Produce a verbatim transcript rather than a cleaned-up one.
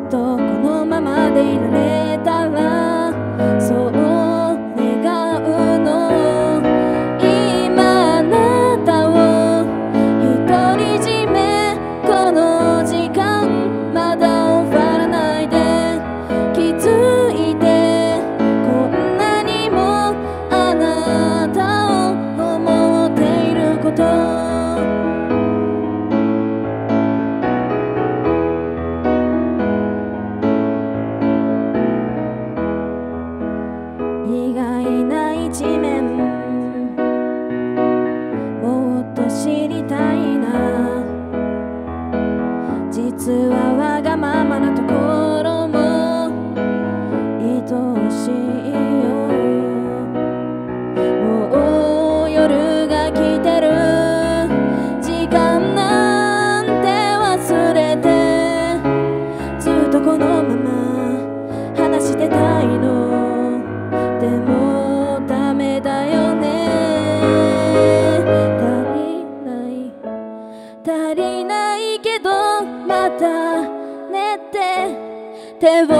とこのままでいられたらそう願うの。今あなたを独り占め、この時間まだ終わらないで。気づいてこんなにもあなたを思っていること。意外な一面もっと知りたいな。実はわがままなところも愛しいよ。もう夜が来てる、時間なんて忘れてずっとこのまま話してたいの。でもダメだよね。足りない足りないけどまた寝て手を